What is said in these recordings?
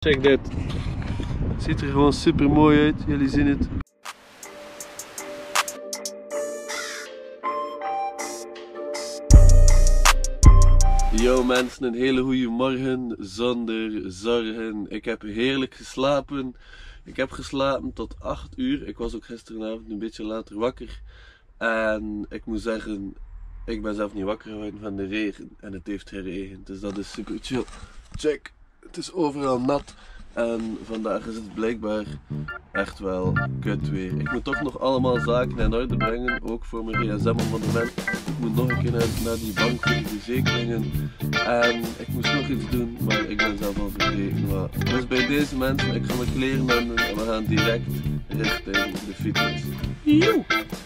Check dit. Het ziet er gewoon super mooi uit, jullie zien het. Yo mensen, een hele goede morgen zonder zorgen. Ik heb heerlijk geslapen. Ik heb geslapen tot 8 uur. Ik was ook gisteravond een beetje later wakker. En ik moet zeggen, ik ben zelf niet wakker geworden van de regen. En het heeft geregend, dus dat is super chill. Check, het is overal nat. En vandaag is het blijkbaar echt wel kut weer. Ik moet toch nog allemaal zaken in orde brengen, ook voor mijn gsm-abonnement. Ik moet nog een keer naar die bank voor de verzekeringen. En ik moest nog iets doen, maar ik ben zelf al vergeten wat. Dus bij deze mensen, ik ga mijn kleren nemen en we gaan direct richting de fitness. Joe!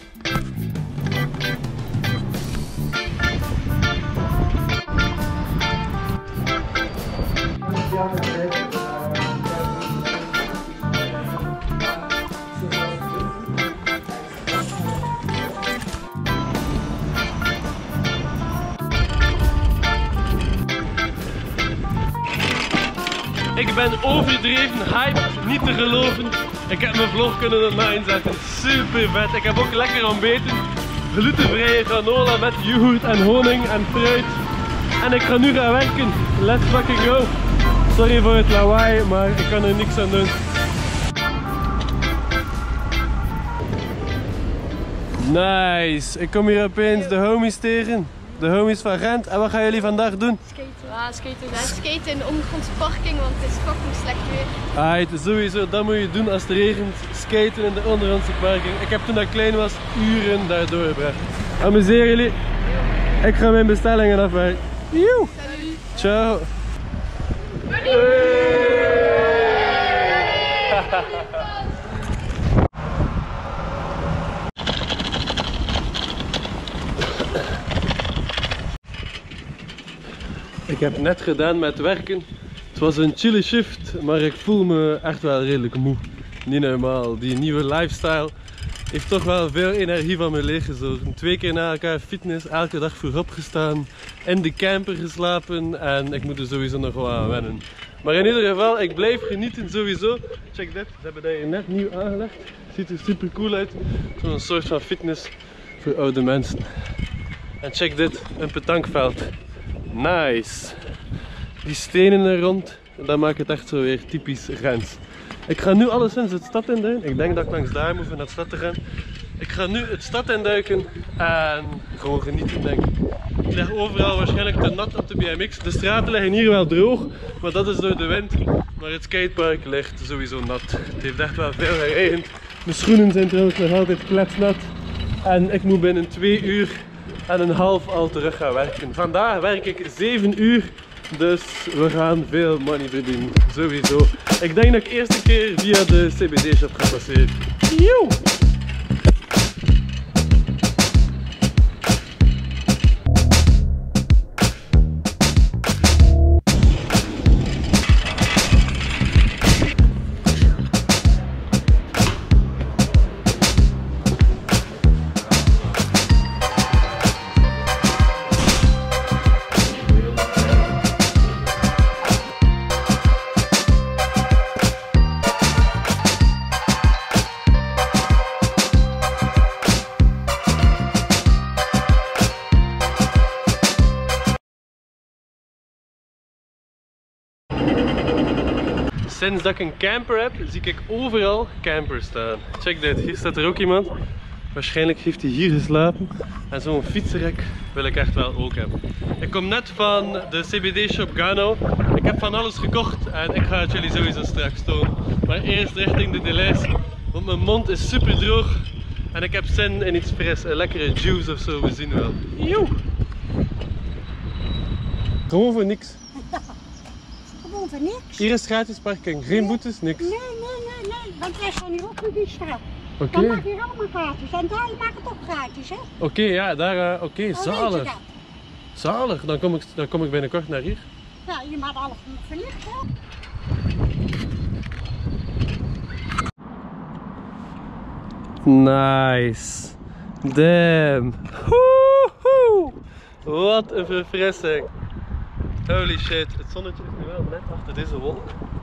Ik ben overdreven hyped, niet te geloven. Ik heb mijn vlog kunnen online zetten, super vet. Ik heb ook lekker ontbeten. Glutenvrije granola met yoghurt en honing en fruit. En ik ga nu gaan werken. Let's fucking go. Sorry voor het lawaai, maar ik kan er niks aan doen. Nice. Ik kom hier opeens de homies tegen. De homies van Gent. En wat gaan jullie vandaag doen? Skaten. Ja, skaten in de ondergrondse parking, want het is fucking slecht weer. Aight, sowieso, dat moet je doen als het regent. Skaten in de ondergrondse parking. Ik heb toen ik klein was uren daar doorgebracht. Amuseer jullie. Ik ga mijn bestellingen afwerken. Joe. Ciao. Ik heb net gedaan met werken. Het was een chille shift, maar ik voel me echt wel redelijk moe. Niet normaal. Die nieuwe lifestyle heeft toch wel veel energie van me leeggezogen. 2 keer na elkaar fitness, elke dag vroeg opgestaan, in de camper geslapen en ik moet er sowieso nog wel aan wennen. Maar in ieder geval, ik blijf genieten sowieso. Check dit, ze hebben dat hier net nieuw aangelegd. Ziet er super cool uit. Zo'n soort van fitness voor oude mensen. En check dit, een petankveld. Nice. Die stenen er rond, dat maakt het echt zo weer typisch Gens. Ik ga nu alleszins het stad induiken. Ik denk dat ik langs daar moet om naar de stad te gaan. Ik ga nu het stad induiken en gewoon genieten, denk ik. Ik lig overal waarschijnlijk te nat op de BMX. De straten liggen hier wel droog, maar dat is door de wind. Maar het skatepark ligt sowieso nat. Het heeft echt wel veel geregend. Mijn schoenen zijn trouwens nog altijd kletsnat. En ik moet binnen 2 uur en een half al terug gaan werken. Vandaag werk ik 7 uur. Dus we gaan veel money verdienen, sowieso. Ik denk dat ik eerst een keer via de CBD shop ga passeren. Joe! Sinds dat ik een camper heb, zie ik overal campers staan. Check dit, hier staat er ook iemand. Waarschijnlijk heeft hij hier geslapen. En zo'n fietsenrek wil ik echt wel ook hebben. Ik kom net van de CBD shop Gano. Ik heb van alles gekocht en ik ga het jullie sowieso straks tonen. Maar eerst richting de Deleuze, want mijn mond is super droog. En ik heb zin in iets fris, een lekkere juice of zo, we zien wel. Joe! Gewoon voor niks. Gewoon voor niks. Hier is gratis parking, geen boetes, niks. Nee. Want wij gaan hier ook naar die straat. Oké. Dan mag je allemaal gratis. En daar mag het ook gratis, hè? Oké, ja, daar, oké, Hoe weet je zalig. dat? Zalig, dan kom ik binnenkort naar hier. Ja, je mag alles verlicht, hè? Nice. Damn. Woehoe. Wat een verfrissing. Holy shit. Het zonnetje is nu wel net achter deze wolk.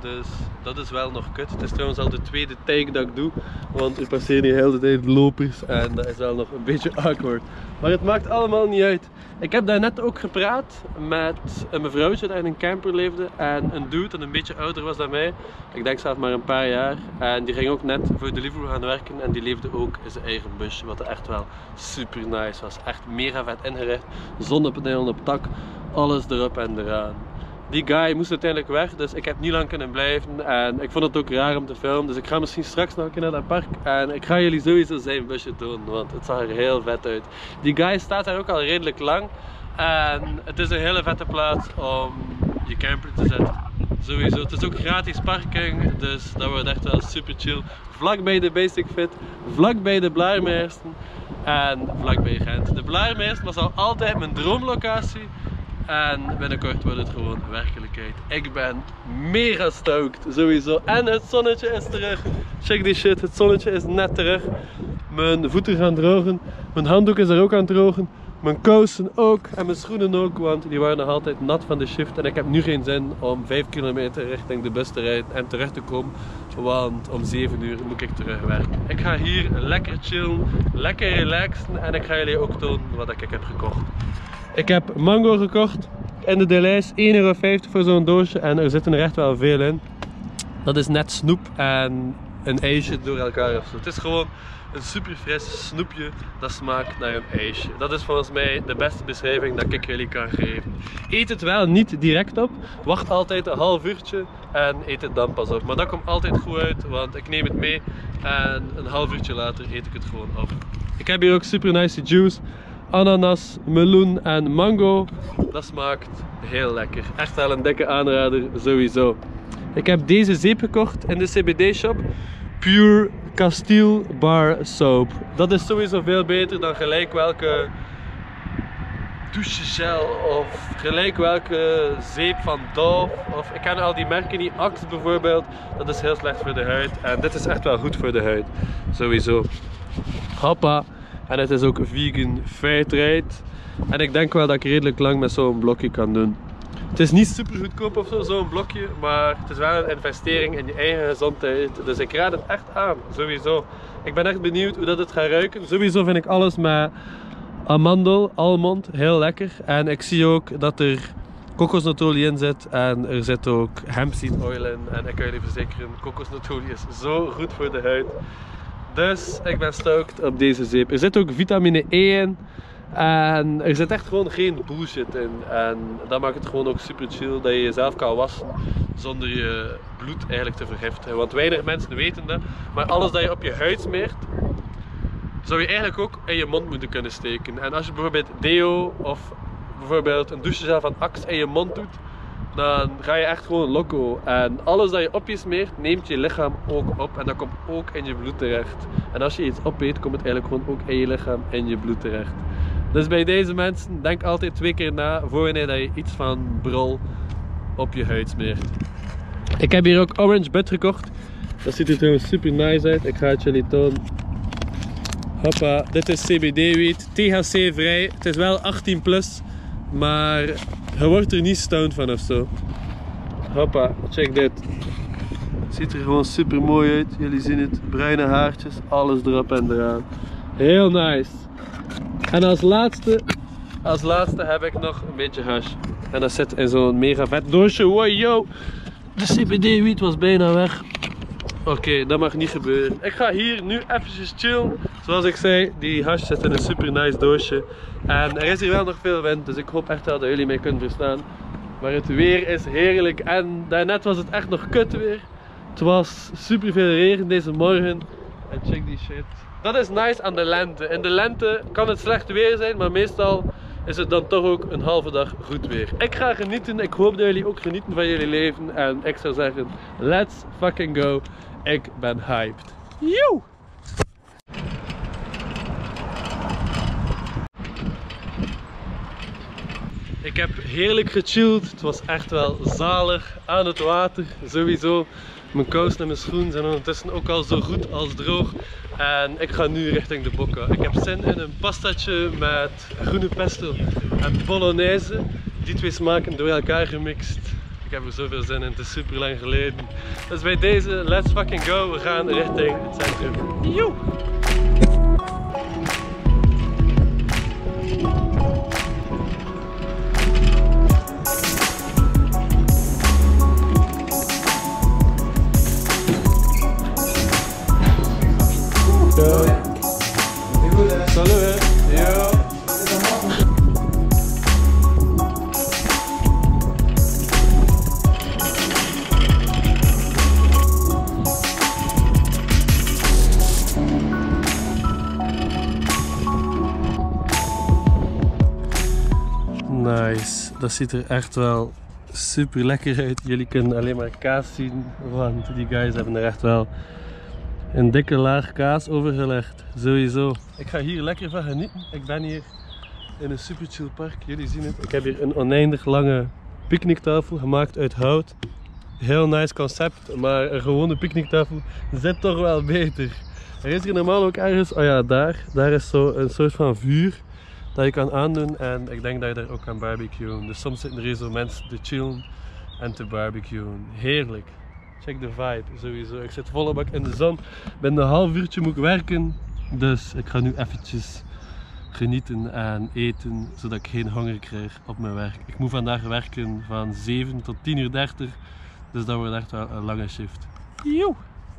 dus dat is wel nog kut. Het is trouwens al de tweede take dat ik doe, want er passeren hier de hele tijd lopers en dat is wel nog een beetje awkward. Maar het maakt allemaal niet uit. Ik heb daarnet ook gepraat met een mevrouwtje dat in een camper leefde en een dude dat een beetje ouder was dan mij. Ik denk zelfs maar een paar jaar. En die ging ook net voor Deliveroo gaan werken en die leefde ook in zijn eigen busje, wat echt wel super nice was. Echt mega vet ingericht, zonnepanelen op dak, alles erop en eraan. Die guy moest uiteindelijk weg, dus ik heb niet lang kunnen blijven en ik vond het ook raar om te filmen, dus ik ga misschien straks nog een keer naar dat park en ik ga jullie sowieso zijn busje tonen, want het zag er heel vet uit. Die guy staat daar ook al redelijk lang en het is een hele vette plaats om je camper te zetten. Sowieso, het is ook gratis parking, dus dat wordt echt wel super chill. Vlakbij de Basic Fit, vlakbij de Blaarmeersen en vlakbij Gent. De Blaarmeersen was al altijd mijn droomlocatie. En binnenkort wordt het gewoon werkelijkheid. Ik ben mega stoked, sowieso. En het zonnetje is terug. Check die shit, het zonnetje is net terug. Mijn voeten gaan drogen. Mijn handdoek is er ook aan het drogen. Mijn kousen ook en mijn schoenen ook, want die waren nog altijd nat van de shift. En ik heb nu geen zin om 5 kilometer richting de bus te rijden en terug te komen. Want om 7 uur moet ik terug werken. Ik ga hier lekker chillen, lekker relaxen en ik ga jullie ook tonen wat ik heb gekocht. Ik heb mango gekocht in de Delijs, €1,50 voor zo'n doosje en er zitten er echt wel veel in. Dat is net snoep en een ijsje door elkaar ofzo. Het is gewoon een super fris snoepje dat smaakt naar een ijsje. Dat is volgens mij de beste beschrijving dat ik jullie kan geven. Eet het wel niet direct op, wacht altijd een half uurtje en eet het dan pas op. Maar dat komt altijd goed uit, want ik neem het mee en een half uurtje later eet ik het gewoon op. Ik heb hier ook super nice juice. Ananas, meloen en mango. Dat smaakt heel lekker. Echt wel een dikke aanrader, sowieso. Ik heb deze zeep gekocht in de CBD shop. Pure Castile Bar Soap. Dat is sowieso veel beter dan gelijk welke douchegel of gelijk welke zeep van Dove. Of ik ken al die merken niet. Axe bijvoorbeeld. Dat is heel slecht voor de huid. En dit is echt wel goed voor de huid. Sowieso. Hoppa. En het is ook vegan fairtrade. En ik denk wel dat ik redelijk lang met zo'n blokje kan doen. Het is niet super goedkoop of zo, zo'n blokje. Maar het is wel een investering in je eigen gezondheid. Dus ik raad het echt aan, sowieso. Ik ben echt benieuwd hoe dat het gaat ruiken. Sowieso vind ik alles met almond heel lekker. En ik zie ook dat er kokosnotolie in zit. En er zit ook hempseed oil in. En ik kan jullie verzekeren, kokosnotolie is zo goed voor de huid. Dus ik ben stoked op deze zeep. Er zit ook vitamine E in. En er zit echt gewoon geen bullshit in. En dat maakt het gewoon ook super chill dat je jezelf kan wassen zonder je bloed eigenlijk te vergiftigen. Want weinig mensen weten dat. Maar alles dat je op je huid smeert, zou je eigenlijk ook in je mond moeten kunnen steken. En als je bijvoorbeeld deo of bijvoorbeeld een douchegel van Axe in je mond doet, dan ga je echt gewoon loco. En alles dat je op je smeert, neemt je lichaam ook op. En dat komt ook in je bloed terecht. En als je iets opeet, komt het eigenlijk gewoon ook in je lichaam, in je bloed terecht. Dus bij deze mensen, denk altijd 2 keer na voor wanneer dat je iets van brol op je huid smeert. Ik heb hier ook orange bud gekocht. Dat ziet er trouwens super nice uit. Ik ga het jullie tonen. Hoppa, dit is CBD-wiet, THC vrij. Het is wel 18 plus, maar je wordt er niet stoned van ofzo. Hoppa, check dit. Het ziet er gewoon super mooi uit. Jullie zien het, bruine haartjes, alles erop en eraan. Heel nice. En als laatste heb ik nog een beetje hash. En dat zit in zo'n mega vet doosje. Wow, yo! De CBD-wiet was bijna weg. Oké, dat mag niet gebeuren. Ik ga hier nu eventjes chillen. Zoals ik zei, die hash zit in een super nice doosje. En er is hier wel nog veel wind, dus ik hoop echt wel dat jullie mij kunnen verstaan. Maar het weer is heerlijk en daarnet was het echt nog kut weer. Het was super veel regen deze morgen. En check die shit. Dat is nice aan de lente. In de lente kan het slecht weer zijn, maar meestal is het dan toch ook een halve dag goed weer. Ik ga genieten. Ik hoop dat jullie ook genieten van jullie leven. En ik zou zeggen, let's fucking go. Ik ben hyped. Joe! Ik heb heerlijk gechilled. Het was echt wel zalig aan het water. Sowieso. Mijn kous en mijn schoen zijn ondertussen ook al zo goed als droog. En ik ga nu richting de Bocca. Ik heb zin in een pastatje met groene pesto en bolognese. Die twee smaken door elkaar gemixt. Ik heb er zoveel zin in, het is super lang geleden. Dus bij deze, let's fucking go. We gaan richting het centrum. Joe! Salut! Yo! Nice, dat ziet er echt wel super lekker uit. Jullie kunnen alleen maar kaas zien, want die guys hebben er echt wel een dikke laag kaas over gelegd. Sowieso. Ik ga hier lekker van genieten. Ik ben hier in een super chill park. Jullie zien het. Ik heb hier een oneindig lange picknicktafel gemaakt uit hout. Heel nice concept, maar een gewone picknicktafel zit toch wel beter. Er is hier normaal ook ergens, oh ja, daar is zo een soort van vuur dat je kan aandoen en ik denk dat je daar ook kan barbecuen. Dus soms zitten er hier zo mensen te chillen en te barbecuen. Heerlijk. Check de vibe, sowieso. Ik zit volle bak in de zon. Binnen een half uurtje moet ik werken. Dus ik ga nu eventjes genieten en eten, zodat ik geen honger krijg op mijn werk. Ik moet vandaag werken van 7 tot 10:30. Dus dat wordt echt wel een lange shift. Joe!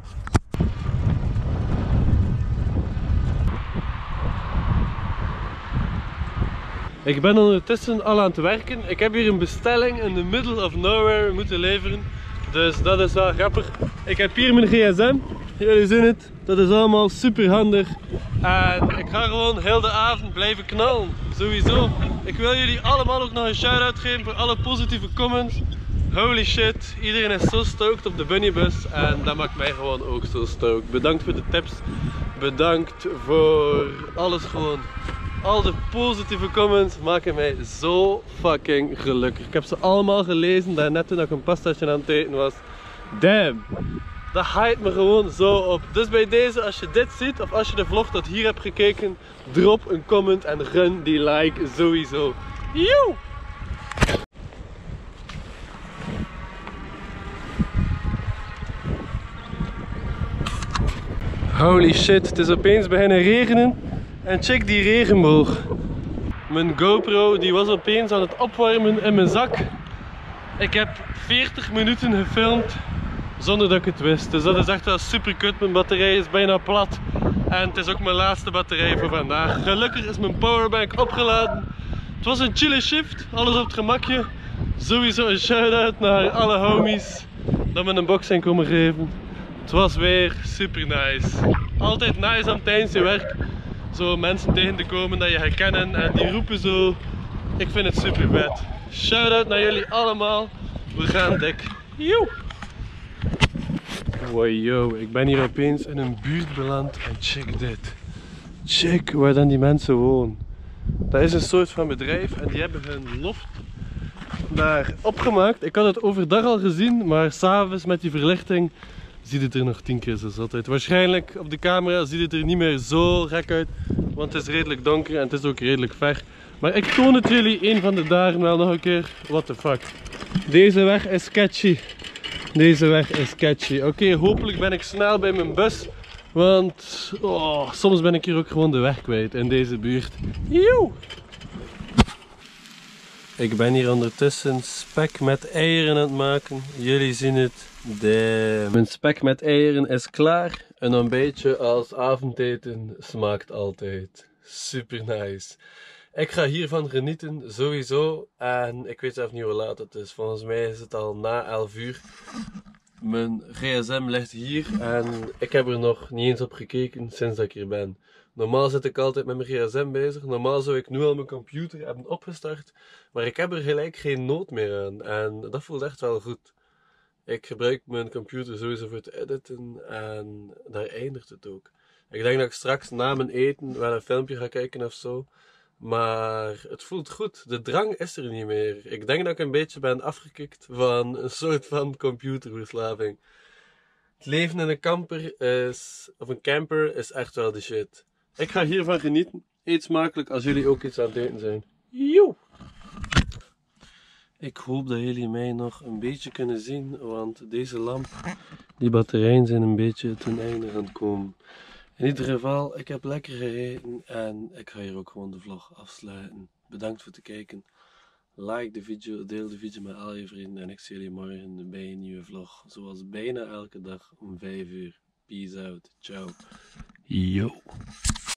Ik ben ondertussen al aan het werken. Ik heb hier een bestelling in the middle of nowhere moeten leveren. Dus dat is wel grappig. Ik heb hier mijn gsm. Jullie zien het. Dat is allemaal super handig. En ik ga gewoon heel de avond blijven knallen. Sowieso. Ik wil jullie allemaal ook nog een shout-out geven voor alle positieve comments. Holy shit. Iedereen is zo stoked op de bunnybus. En dat maakt mij gewoon ook zo stoked. Bedankt voor de tips. Bedankt voor alles gewoon. Al de positieve comments maken mij zo fucking gelukkig. Ik heb ze allemaal gelezen daarnet toen ik een pastaatje aan het eten was. Damn! Dat hype me gewoon zo op. Dus bij deze, als je dit ziet of als je de vlog tot hier hebt gekeken, drop een comment en gun die like sowieso. Joe! Holy shit, het is opeens beginnen regenen. En check die regenboog. Mijn GoPro die was opeens aan het opwarmen in mijn zak. Ik heb 40 minuten gefilmd zonder dat ik het wist. Dus dat is echt wel super kut. Mijn batterij is bijna plat. En het is ook mijn laatste batterij voor vandaag. Gelukkig is mijn powerbank opgeladen. Het was een chille shift. Alles op het gemakje. Sowieso een shout-out naar alle homies dat me een box zijn komen geven. Het was weer super nice. Altijd nice om tijdens je werk zo mensen tegen te komen dat je herkennen en die roepen zo. Ik vind het super vet. Shout-out naar jullie allemaal. We gaan dik. Joe! Wow, yo, ik ben hier opeens in een buurt beland en check dit. Check waar dan die mensen wonen. Dat is een soort van bedrijf en die hebben hun loft daar opgemaakt. Ik had het overdag al gezien, maar s'avonds met die verlichting ziet het er nog 10 keer zo zot uit. Waarschijnlijk op de camera ziet het er niet meer zo gek uit, want het is redelijk donker en het is ook redelijk ver. Maar ik toon het jullie een van de dagen wel nog een keer. What the fuck. Deze weg is sketchy. Deze weg is sketchy. Oké, hopelijk ben ik snel bij mijn bus. Want soms ben ik hier ook gewoon de weg kwijt in deze buurt. Joe! Ik ben hier ondertussen spek met eieren aan het maken. Jullie zien het. Mijn spek met eieren is klaar. Een ontbijtje als avondeten smaakt altijd. Super nice. Ik ga hiervan genieten, sowieso. En ik weet zelf niet hoe laat het is. Volgens mij is het al na 11 uur. Mijn gsm ligt hier en ik heb er nog niet eens op gekeken sinds dat ik hier ben. Normaal zit ik altijd met mijn gsm bezig. Normaal zou ik nu al mijn computer hebben opgestart. Maar ik heb er gelijk geen nood meer aan. En dat voelt echt wel goed. Ik gebruik mijn computer sowieso voor te editen en daar eindigt het ook. Ik denk dat ik straks na mijn eten wel een filmpje ga kijken of zo. Maar het voelt goed. De drang is er niet meer. Ik denk dat ik een beetje ben afgekikt van een soort van computerverslaving. Het leven in een camper is echt wel de shit. Ik ga hiervan genieten. Eet smakelijk als jullie ook iets aan het eten zijn. Joe! Ik hoop dat jullie mij nog een beetje kunnen zien, want deze lamp, die batterijen zijn een beetje ten einde gaan komen. In ieder geval, ik heb lekker gereden en ik ga hier ook gewoon de vlog afsluiten. Bedankt voor het kijken. Like de video, deel de video met al je vrienden en ik zie jullie morgen bij een nieuwe vlog. Zoals bijna elke dag om 5 uur. Peace out. Ciao. Yo.